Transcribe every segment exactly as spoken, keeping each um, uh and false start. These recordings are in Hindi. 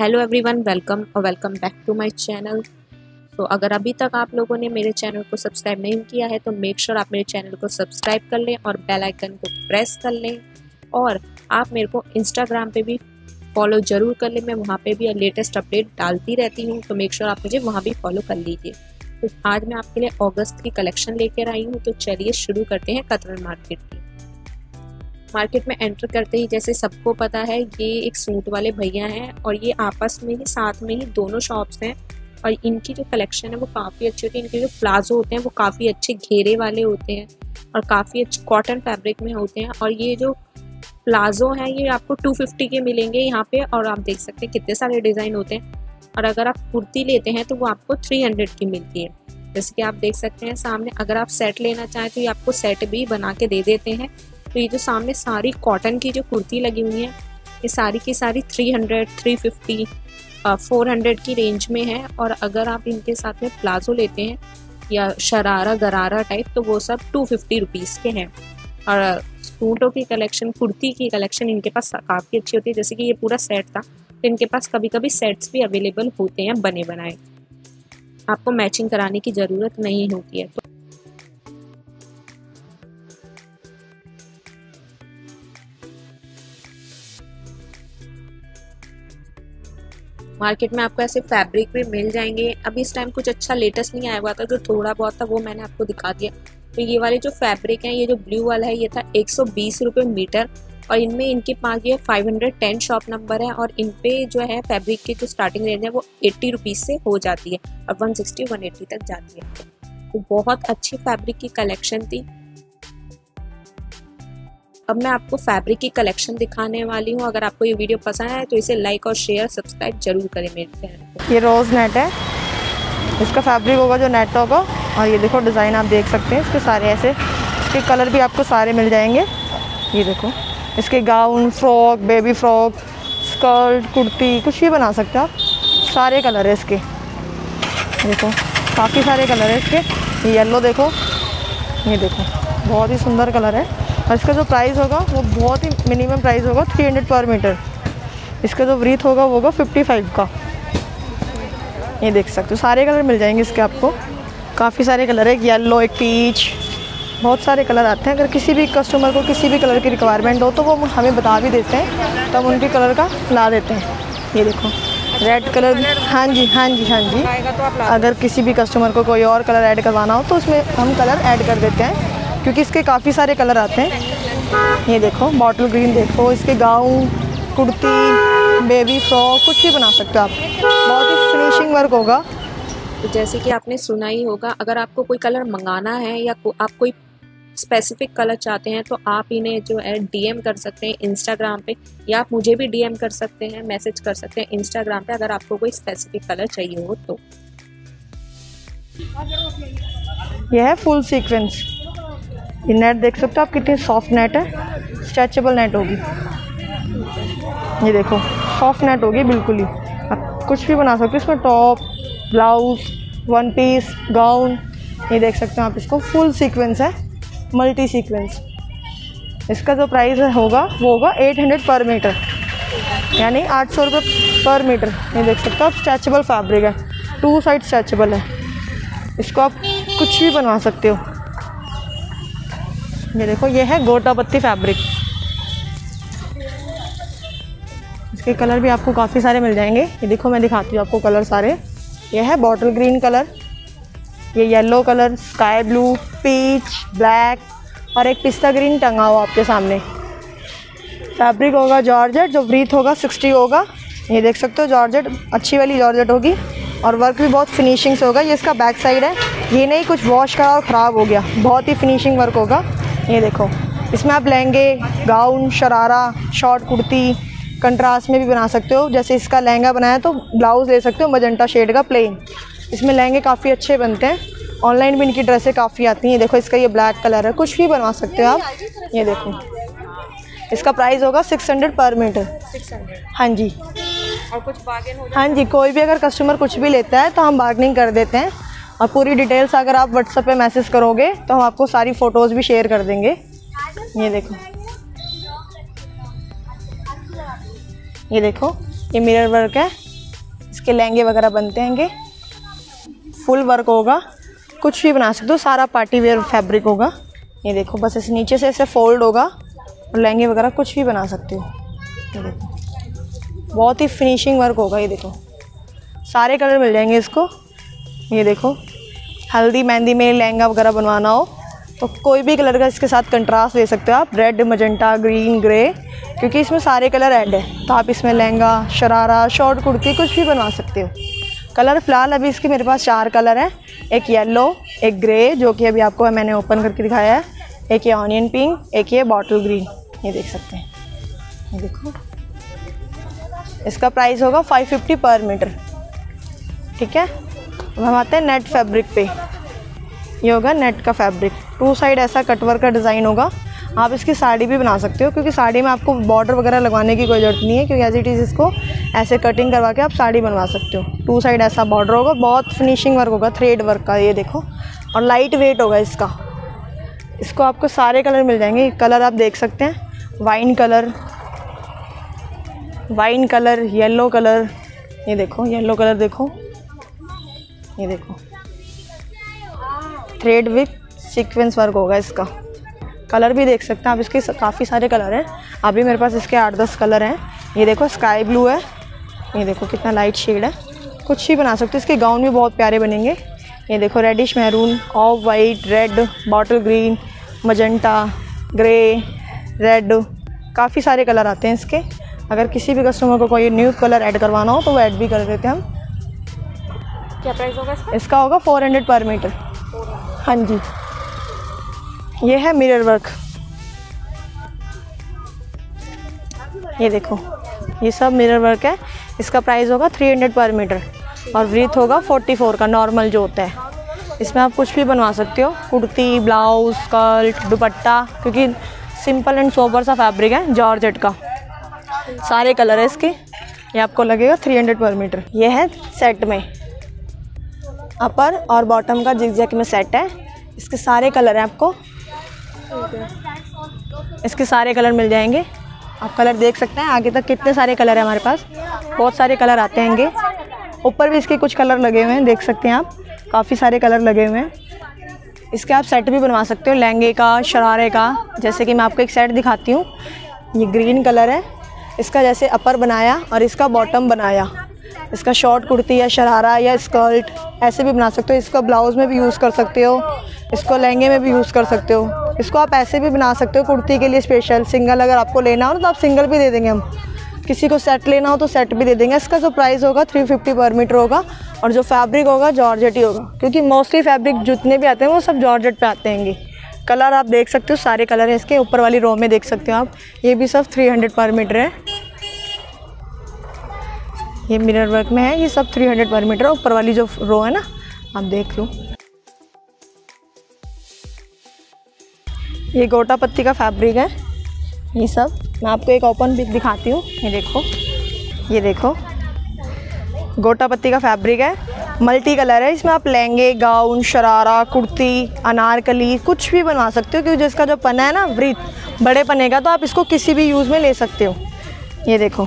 हेलो एवरीवन, वेलकम और welcome back to my channel. तो अगर अभी तक आप लोगों ने मेरे चैनल को सब्सक्राइब नहीं किया है तो मेक श्योर आप मेरे चैनल को सब्सक्राइब कर लें और बेल आइकन को प्रेस कर लें। और आप मेरे को इंस्टाग्राम पे भी फॉलो ज़रूर कर लें, मैं वहाँ पे भी लेटेस्ट अपडेट डालती रहती हूँ, तो मेक श्योर आप मुझे वहाँ भी फॉलो कर लीजिए। तो आज मैं आपके लिए अगस्त की कलेक्शन लेकर आई हूँ, तो चलिए शुरू करते हैं कतरन मार्केट की। मार्केट में एंटर करते ही जैसे सबको पता है ये एक सूट वाले भैया हैं और ये आपस में ही साथ में ही दोनों शॉप्स हैं और इनकी जो कलेक्शन है वो काफ़ी अच्छी होती है। इनके जो प्लाजो होते हैं वो काफ़ी अच्छे घेरे वाले होते हैं और काफ़ी अच्छे कॉटन फैब्रिक में होते हैं। और ये जो प्लाजो हैं ये आपको टू फिफ्टी के मिलेंगे यहाँ पे, और आप देख सकते हैं कितने सारे डिज़ाइन होते हैं। और अगर आप कुर्ती लेते हैं तो वो आपको थ्री हंड्रेड की मिलती है। जैसे कि आप देख सकते हैं सामने, अगर आप सेट लेना चाहें तो ये आपको सेट भी बना के दे देते हैं। तो ये जो सामने सारी कॉटन की जो कुर्ती लगी हुई है ये सारी की सारी three hundred, three fifty, four hundred की रेंज में है। और अगर आप इनके साथ में प्लाजो लेते हैं या शरारा गरारा टाइप तो वो सब टू फिफ्टी रुपीज़ के हैं। और सूटों की कलेक्शन, कुर्ती की कलेक्शन इनके पास काफ़ी अच्छी होती है। जैसे कि ये पूरा सेट था तो इनके पास कभी कभी सेट्स भी अवेलेबल होते हैं बने बनाए, आपको मैचिंग कराने की ज़रूरत नहीं होती है। तो मार्केट में आपको ऐसे फैब्रिक भी मिल जाएंगे। अभी इस टाइम कुछ अच्छा लेटेस्ट नहीं आया हुआ था, जो थोड़ा बहुत था वो मैंने आपको दिखा दिया। तो ये वाले जो फैब्रिक हैं, ये जो ब्लू वाला है ये था एक सौ बीस रुपये मीटर और इनमें इनके पास ये five hundred ten shop number है और इन पे जो है फैब्रिक की जो स्टार्टिंग रेंज है वो अस्सी रुपीज़ से हो जाती है और वन सिक्सटी वन एटी तक जाती है। तो बहुत अच्छी फैब्रिक की कलेक्शन थी। अब मैं आपको फैब्रिक की कलेक्शन दिखाने वाली हूँ। अगर आपको ये वीडियो पसंद आए तो इसे लाइक और शेयर सब्सक्राइब जरूर करें मेरे चैनल को। ये रोज़ नेट है, इसका फैब्रिक होगा जो नेट होगा। और ये देखो डिज़ाइन आप देख सकते हैं इसके सारे ऐसे, इसके कलर भी आपको सारे मिल जाएंगे। ये देखो इसके gown, frock, baby frock, skirt, kurti कुछ भी बना सकते हैं आप। सारे कलर है इसके, देखो काफ़ी सारे कलर है इसके। ये येलो देखो, ये देखो बहुत ही सुंदर कलर है। और इसका जो प्राइस होगा वो बहुत ही मिनिमम प्राइस होगा, थ्री हंड्रेड पर मीटर। इसका जो ब्रीथ होगा वो होगा फिफ्टी फाइव का। ये देख सकते हो सारे कलर मिल जाएंगे इसके आपको, काफ़ी सारे कलर है। एक येलो, एक पीच, बहुत सारे कलर आते हैं। अगर किसी भी कस्टमर को किसी भी कलर की रिक्वायरमेंट हो तो वो हमें बता भी देते हैं, तब उनके कलर का ला देते हैं। ये देखो रेड कलर, हाँ जी हाँ जी हाँ जी अगर किसी भी कस्टमर को कोई और कलर ऐड करवाना हो तो उसमें हम कलर ऐड कर देते हैं, क्योंकि इसके काफ़ी सारे कलर आते हैं। ये देखो बॉटल ग्रीन, देखो इसके गाउन, कुर्ती, बेबी फ्रॉक कुछ भी बना सकते हो आप। बहुत ही फिनिशिंग वर्क होगा। तो जैसे कि आपने सुना ही होगा, अगर आपको कोई कलर मंगाना है या को, आप कोई स्पेसिफिक कलर चाहते हैं तो आप इन्हें जो है डीएम कर सकते हैं इंस्टाग्राम पे, या आप मुझे भी डीएम कर सकते हैं, मैसेज कर सकते हैं इंस्टाग्राम पे अगर आपको कोई स्पेसिफिक कलर चाहिए हो तो। यह है फुल सीक्वेंस। ये नेट देख सकते हो आप, कितनी सॉफ्ट नेट है, स्ट्रेचेबल नेट होगी। ये देखो सॉफ्ट नेट होगी बिल्कुल ही, आप कुछ भी बना सकते हो इसमें, top, blouse, one piece, gown. ये देख सकते हो आप, इसको फुल सीक्वेंस है, मल्टी सीक्वेंस। इसका जो प्राइस होगा वो होगा एट हंड्रेड पर मीटर, यानी आठ सौ रुपये पर मीटर। ये देख सकते हो आप, स्ट्रेचेबल फैब्रिक है, टू साइड स्ट्रेचेबल है। इसको आप कुछ भी बनवा सकते हो। ये देखो ये है गोटा पत्ती फैब्रिक, इसके कलर भी आपको काफ़ी सारे मिल जाएंगे। ये देखो मैं दिखाती हूँ आपको कलर सारे। ये है बॉटल ग्रीन कलर, ये yellow colour, sky blue, peach, black और एक पिस्ता ग्रीन टंगा हुआ आपके सामने। फैब्रिक होगा जॉर्जेट, जो ब्रीथ होगा सिक्सटी होगा। ये देख सकते हो जॉर्जेट, अच्छी वाली जॉर्जेट होगी और वर्क भी बहुत फिनिशिंग से होगा। ये इसका बैक साइड है, ये नहीं कुछ वॉश करा और ख़राब हो गया, बहुत ही फिनिशिंग वर्क होगा। ये देखो इसमें आप लहंगे, gown, sharara, short kurti contrast में भी बना सकते हो। जैसे इसका लहंगा बनाया तो ब्लाउज़ ले सकते हो मजेंटा शेड का प्लेन। इसमें लहंगे काफ़ी अच्छे बनते हैं, ऑनलाइन भी इनकी ड्रेसें काफ़ी आती हैं। देखो इसका ये ब्लैक कलर है, कुछ भी बनवा सकते हो आप। ये देखो इसका प्राइस होगा सिक्स हंड्रेड पर मीटर। हाँ जी, और कुछ बार्गेन हो? हाँ जी, कोई भी अगर कस्टमर कुछ भी लेता है तो हम बार्गेनिंग कर देते हैं। और पूरी डिटेल्स अगर आप व्हाट्सएप पे मैसेज करोगे तो हम आपको सारी फ़ोटोज़ भी शेयर कर देंगे। ये देखो ये देखो ये मिरर वर्क है, इसके लहंगे वगैरह बनते हैं। फुल वर्क होगा, कुछ भी बना सकते हो, सारा पार्टी वेयर फैब्रिक होगा। ये देखो बस इस नीचे से ऐसे फोल्ड होगा और लहंगे वगैरह कुछ भी बना सकते हो। ये देखो बहुत ही फिनिशिंग वर्क होगा। ये देखो सारे कलर मिल जाएंगे इसको। ये देखो हल्दी मेहंदी में लहंगा वगैरह बनवाना हो तो कोई भी कलर का इसके साथ कंट्रास्ट ले सकते हो आप, रेड, मजेंटा, ग्रीन, ग्रे, क्योंकि इसमें सारे कलर ऐड है। तो आप इसमें लहंगा, शरारा, शॉर्ट कुर्ती कुछ भी बनवा सकते हो। कलर फ़िलहाल अभी इसके मेरे पास चार कलर हैं, एक येलो, एक ग्रे जो कि अभी आपको मैंने ओपन करके दिखाया है, एक ये ऑनियन पिंक, एक ये बॉटल ग्रीन। ये देख सकते हैं। ये देखो इसका प्राइस होगा फाइव फिफ्टी पर मीटर। ठीक है, अब हम आते हैं नेट फैब्रिक पे। ये होगा नेट का फैब्रिक, टू साइड ऐसा कटवर्क का डिज़ाइन होगा। आप इसकी साड़ी भी बना सकते हो, क्योंकि साड़ी में आपको बॉर्डर वगैरह लगवाने की कोई ज़रूरत नहीं है, क्योंकि एज इट इज़ इसको ऐसे कटिंग करवा के आप साड़ी बनवा सकते हो। टू साइड ऐसा बॉर्डर होगा, बहुत फिनिशिंग वर्क होगा, थ्रेड वर्क का। ये देखो, और लाइट वेट होगा इसका। इसको आपको सारे कलर मिल जाएंगे। कलर आप देख सकते हैं, wine colour, wine colour, yellow colour. ये देखो येलो कलर, देखो ये देखो थ्रेड विथ सीक्वेंस वर्क होगा इसका। कलर भी देख सकते हैं आप, इसके काफ़ी सारे कलर हैं। अभी मेरे पास इसके आठ दस कलर हैं। ये देखो स्काई ब्लू है, ये देखो कितना लाइट शेड है, कुछ ही बना सकते हो। इसके गाउन भी बहुत प्यारे बनेंगे। ये देखो reddish maroon, off white, red, bottle green, magenta, grey, red, काफ़ी सारे कलर आते हैं इसके। अगर किसी भी कस्टमर को कोई न्यू कलर ऐड करवाना हो तो वो ऐड भी कर देते हैं हम। क्या प्राइस होगा इसका? इसका होगा फोर हंड्रेड पर मीटर। हाँ जी, ये है मिरर वर्क। ये देखो ये सब मिरर वर्क है। इसका प्राइस होगा थ्री हंड्रेड पर मीटर और व्रीथ होगा फोर्टी फोर का, नॉर्मल जो होता है। इसमें आप कुछ भी बनवा सकते हो, कुर्ती, ब्लाउज, स्कर्ट, दुपट्टा, क्योंकि सिंपल एंड सोबर सा फैब्रिक है, जॉर्जेट का। सारे कलर है इसके। ये आपको लगेगा थ्री हंड्रेड पर मीटर। ये है सेट में, अपर और बॉटम का जिग-जैग में सेट है। इसके सारे कलर हैं, आपको इसके सारे कलर मिल जाएंगे। आप कलर देख सकते हैं आगे तक कितने सारे कलर हैं हमारे पास, बहुत सारे कलर आते हैंगे। ऊपर भी इसके कुछ कलर लगे हुए हैं, देख सकते हैं आप, काफ़ी सारे कलर लगे हुए हैं। इसके आप सेट भी बनवा सकते हो, लहंगे का, शरारे का। जैसे कि मैं आपको एक सेट दिखाती हूँ। ये ग्रीन कलर है, इसका जैसे अपर बनाया और इसका बॉटम बनाया। इसका शॉर्ट कुर्ती या शरारा या स्कर्ट ऐसे भी बना सकते हो। इसको ब्लाउज़ में भी यूज़ कर सकते हो, इसको लहंगे में भी यूज़ कर सकते हो। इसको आप ऐसे भी बना सकते हो कुर्ती के लिए स्पेशल। सिंगल अगर आपको लेना हो तो आप सिंगल भी दे देंगे हम। किसी को सेट लेना हो तो सेट भी दे देंगे। इसका जो प्राइस होगा थ्री फिफ्टी पर मीटर होगा और जो फैब्रिक होगा जॉर्जेट ही होगा, क्योंकि मोस्टली फैब्रिक जितने भी आते हैं वो सब जॉर्जेट पे आते हैं। कलर आप देख सकते हो, सारे कलर है इसके। ऊपर वाली रो में देख सकते हो आप, ये भी सब थ्री हंड्रेड पर मीटर है। ये मिरर वर्क में है, ये सब थ्री हंड्रेड पर मीटर है। ऊपर वाली जो रो है ना, आप देख लो। ये गोटा पत्ती का फैब्रिक है। ये सब मैं आपको एक ओपन पिक दिखाती हूँ। ये देखो, ये देखो गोटा पत्ती का फैब्रिक है, मल्टी कलर है। इसमें आप लहंगे, गाउन, शरारा, कुर्ती, अनारकली कुछ भी बनवा सकते हो, क्योंकि जिसका जो पन्ना है ना व्रीथ बड़े पन्ने का, तो आप इसको किसी भी यूज़ में ले सकते हो। ये देखो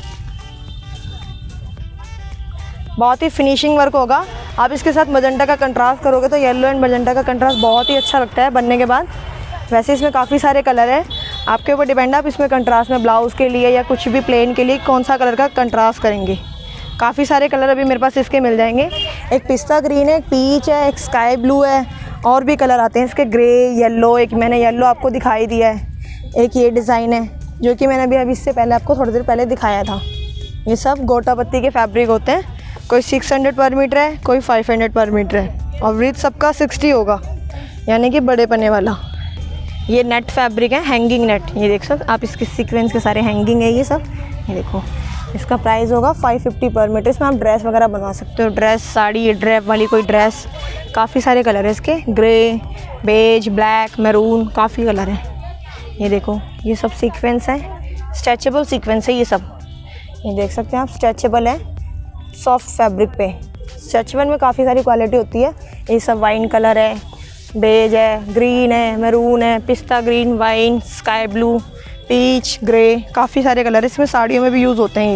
बहुत ही फिनिशिंग वर्क होगा। आप इसके साथ मजेंटा का कंट्रास्ट करोगे तो येलो एंड मजेंटा का कंट्रास्ट बहुत ही अच्छा लगता है बनने के बाद। वैसे इसमें काफ़ी सारे कलर हैं, आपके ऊपर डिपेंड है आप इसमें कंट्रास्ट में ब्लाउज़ के लिए या कुछ भी प्लेन के लिए कौन सा कलर का कंट्रास्ट करेंगे। काफ़ी सारे कलर अभी मेरे पास इसके मिल जाएंगे। एक पिस्ता ग्रीन है, एक पीच है, एक स्काई ब्लू है, और भी कलर आते हैं इसके, ग्रे, येलो। एक मैंने येलो आपको दिखाई दिया है, एक ये डिज़ाइन है जो कि मैंने अभी अभी इससे पहले आपको थोड़ी देर पहले दिखाया था। ये सब गोटा पत्ती के फैब्रिक होते हैं। कोई सिक्स हंड्रेड पर मीटर है, कोई फाइव हंड्रेड पर मीटर है, और व्रीथ सबका सिक्सटी होगा, यानी कि बड़े पन्ने वाला। ये नेट फैब्रिक है, हैंगिंग नेट। ये देख सकते आप, इसके सीक्वेंस के सारे हैंगिंग है ये सब। ये देखो, इसका प्राइस होगा फाइव फिफ्टी पर मीटर। इसमें आप ड्रेस वगैरह बनवा सकते हो, ड्रेस, साड़ी, ड्रेप वाली कोई ड्रेस। काफ़ी सारे कलर है इसके, ग्रे, बेज, ब्लैक, मैरून, काफ़ी कलर है। ये देखो, ये सब सीक्वेंस है, स्ट्रेचेबल सीक्वेंस है ये सब। ये देख सकते हैं आप, स्ट्रेचेबल है, सॉफ्ट फैब्रिक पे। स्ट्रेचेबल में काफ़ी सारी क्वालिटी होती है। ये सब वाइन कलर है, बेज है, ग्रीन है, मैरून है, pista green, wine, sky blue, peach, grey, काफ़ी सारे कलर है। इसमें साड़ियों में भी यूज़ होते हैं ये।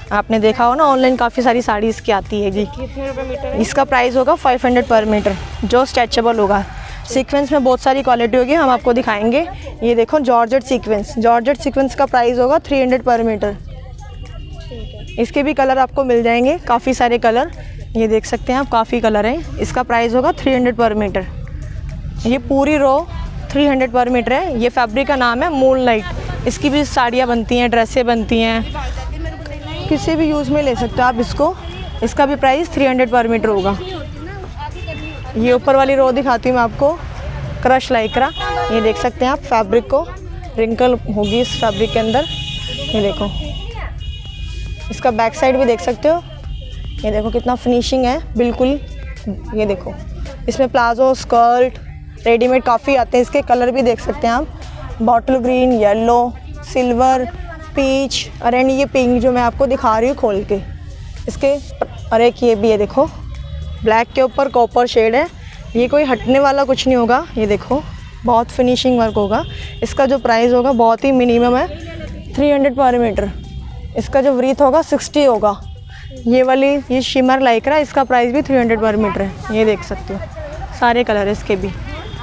आपने देखा हो ना ऑनलाइन काफ़ी सारी साड़ी इसकी आती है जी। कितने रुपए मीटर है? इसका प्राइस होगा फाइव हंड्रेड पर मीटर, जो स्ट्रेचेबल होगा। सीक्वेंस में बहुत सारी क्वालिटी होगी, हम आपको दिखाएंगे। ये देखो जॉर्जेट सीक्वेंस, जॉर्जेट सीक्वेंस का प्राइस होगा थ्री हंड्रेड पर मीटर। इसके भी कलर आपको मिल जाएंगे, काफ़ी सारे कलर, ये देख सकते हैं आप, काफ़ी कलर हैं। इसका प्राइस होगा थ्री हंड्रेड पर मीटर। ये पूरी row three hundred per metre है। ये फैब्रिक का नाम है मूनलाइट। इसकी भी साड़ियाँ बनती हैं, ड्रेसें बनती हैं, किसी भी यूज़ में ले सकते हो आप इसको। इसका भी price three hundred per metre होगा। ये ऊपर वाली रो दिखाती हूँ मैं आपको, क्रश लाइक्रा। ये देख सकते हैं आप फैब्रिक को, रिंकल होगी इस फैब्रिक के अंदर। ये देखो, इसका बैक साइड भी देख सकते हो। ये देखो कितना फिनिशिंग है बिल्कुल। ये देखो, इसमें प्लाजो, स्कर्ट, रेडीमेड काफ़ी आते हैं। इसके कलर भी देख सकते हैं आप, bottle green, yellow, silver, peach, और एंड ये पिंक जो मैं आपको दिखा रही हूँ खोल के इसके। और एक ये भी है, देखो ब्लैक के ऊपर कॉपर शेड है। ये कोई हटने वाला कुछ नहीं होगा। ये देखो बहुत फिनिशिंग वर्क होगा। इसका जो प्राइस होगा बहुत ही मिनिमम है, थ्री हंड्रेड पर मीटर। इसका जो व्रीथ होगा सिक्सटी होगा। ये वाली ये शिमर लाइक्रा, इसका प्राइस भी थ्री हंड्रेड पर मीटर है। ये देख सकते हो सारे कलर इसके भी,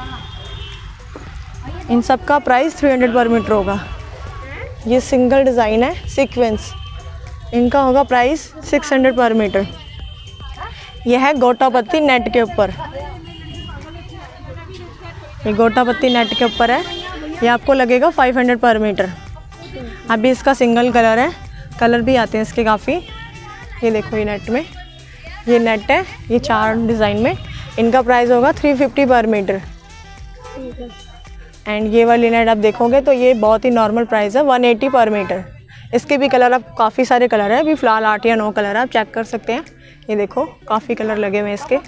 इन सब का price three hundred per metre होगा। ये सिंगल डिज़ाइन है सीक्वेंस, इनका होगा price six hundred per metre. यह है गोटापत्ती नेट के ऊपर, ये गोटापत्ती नेट के ऊपर है। ये आपको लगेगा फाइव हंड्रेड पर मीटर। अभी इसका सिंगल कलर है, कलर भी आते हैं इसके काफ़ी। ये देखो ये नेट में, ये नेट है, ये चार डिज़ाइन में। इनका प्राइस होगा three fifty per metre. And ये वाली नेट आप देखोगे तो ये बहुत ही नॉर्मल प्राइस है, वन एटी पर मीटर। इसके भी कलर, आप काफ़ी सारे कलर है, अभी फ़िलहाल आठ या नौ कलर है, आप चेक कर सकते हैं। ये देखो काफ़ी कलर लगे हुए हैं इसके।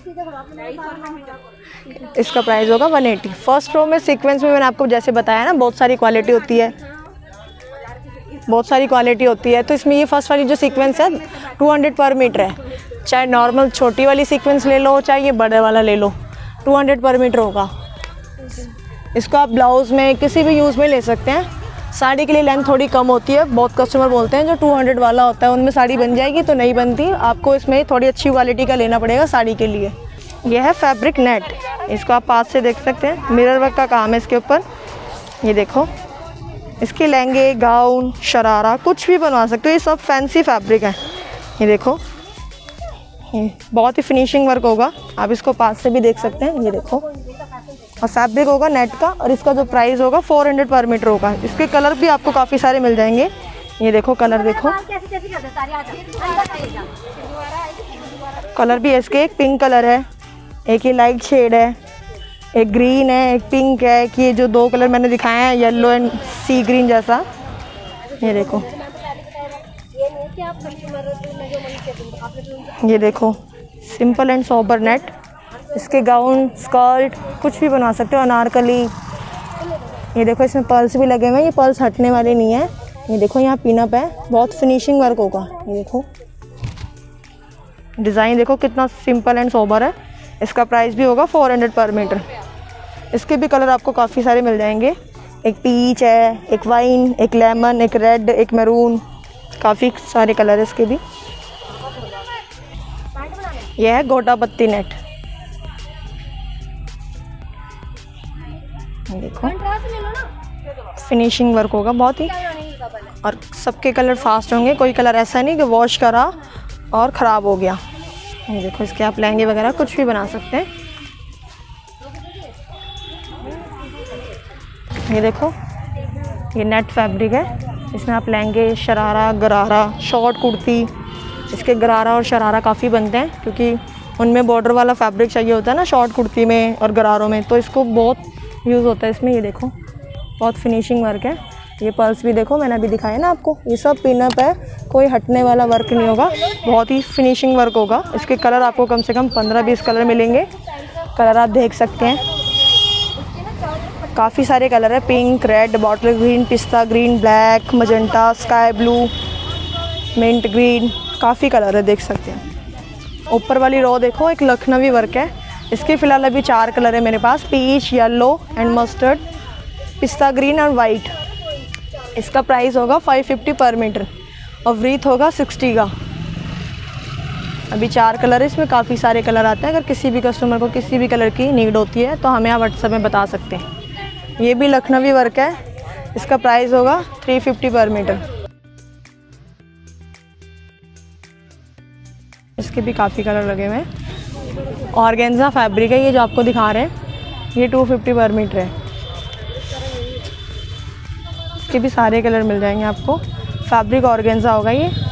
इसका प्राइस होगा वन एटी। फर्स्ट रो में सीक्वेंस में मैंने आपको जैसे बताया ना, बहुत सारी क्वालिटी होती है, बहुत सारी क्वालिटी होती है। तो इसमें ये फर्स्ट वाली जो सीक्वेंस है टू हंड्रेड पर मीटर है। चाहे नॉर्मल छोटी वाली सीक्वेंस ले लो, चाहे ये बड़े वाला ले लो, टू हंड्रेड पर मीटर होगा। इसको आप ब्लाउज़ में किसी भी यूज़ में ले सकते हैं। साड़ी के लिए लेंथ थोड़ी कम होती है, बहुत कस्टमर बोलते हैं जो टू हंड्रेड वाला होता है उनमें साड़ी बन जाएगी, तो नहीं बनती। आपको इसमें थोड़ी अच्छी क्वालिटी का लेना पड़ेगा साड़ी के लिए। यह है फैब्रिक नेट, इसको आप पास से देख सकते हैं, मिरर वर्क का काम है इसके ऊपर। ये देखो, इसके लहंगे, गाउन, शरारा कुछ भी बनवा सकते हो, ये सब फैंसी फैब्रिक है। ये देखो, ये बहुत ही फिनिशिंग वर्क होगा, आप इसको पास से भी देख सकते हैं। ये देखो, और फैब्रिक होगा नेट का, और इसका जो प्राइस होगा फोर हंड्रेड पर मीटर होगा। इसके कलर भी आपको काफ़ी सारे मिल जाएंगे। ये देखो कलर, देखो कलर भी इसके, एक पिंक कलर है, एक ये लाइट शेड है, एक ग्रीन है, एक पिंक है, कि ये जो दो कलर मैंने दिखाए हैं येलो एंड सी ग्रीन जैसा। ये देखो, ये देखो सिंपल एंड सोबर नेट। इसके गाउन, स्कर्ट कुछ भी बनवा सकते हो, अनारकली। ये देखो इसमें पर्ल्स भी लगे हुए हैं, ये पर्ल्स हटने वाले नहीं है। ये देखो यहाँ पिनअप है, बहुत फिनिशिंग वर्क होगा। ये देखो डिज़ाइन, देखो कितना सिंपल एंड सोबर है। इसका प्राइस भी होगा फोर हंड्रेड पर मीटर। इसके भी कलर आपको काफ़ी सारे मिल जाएंगे, एक पीच है, एक वाइन, एक लेमन, एक रेड, एक मैरून, काफ़ी सारे कलर है इसके भी। यह है गोटापत्ती नेट। देखो फिनिशिंग वर्क होगा बहुत ही, और सबके कलर फास्ट होंगे, कोई कलर ऐसा नहीं कि वॉश करा और ख़राब हो गया। ये देखो, इसके आप लहंगे वगैरह कुछ भी बना सकते हैं। ये देखो, ये नेट फैब्रिक है, इसमें आप लहंगे, शरारा, गरारा, शॉर्ट कुर्ती, इसके गरारा और शरारा काफ़ी बनते हैं क्योंकि उनमें बॉर्डर वाला फैब्रिक चाहिए होता है ना शॉर्ट कुर्ती में और गरारों में, तो इसको बहुत यूज़ होता है इसमें। ये देखो बहुत फिनिशिंग वर्क है। ये पर्ल्स भी देखो, मैंने अभी दिखाया ना आपको, ये सब पिनअप है, कोई हटने वाला वर्क नहीं होगा, बहुत ही फिनिशिंग वर्क होगा। इसके कलर आपको कम से कम पंद्रह बीस कलर मिलेंगे। कलर आप देख सकते हैं, काफ़ी सारे कलर है, pink, red, bottle green, pista green, black, magenta, sky blue, mint green, काफ़ी कलर है, देख सकते हैं। ऊपर वाली रो देखो, एक लखनवी वर्क है, इसके फ़िलहाल अभी चार कलर है मेरे पास, peach, yellow and mustard, pista green और वाइट। इसका प्राइस होगा फाइव फिफ्टी पर मीटर। और व्रीथ होगा सिक्सटी का। अभी चार कलर है, इसमें काफ़ी सारे कलर आते हैं। अगर किसी भी कस्टमर को किसी भी कलर की नीड होती है तो हमें आप व्हाट्सएप में बता सकते हैं। ये भी लखनवी वर्क है, इसका प्राइस होगा थ्री फिफ्टी पर मीटर। इसके भी काफ़ी कलर लगे हुए हैं। ऑर्गेन्जा फैब्रिक है ये जो आपको दिखा रहे हैं, ये टू फिफ्टी पर मीटर है। इसके भी सारे कलर मिल जाएंगे आपको। फैब्रिक ऑर्गेन्जा होगा ये।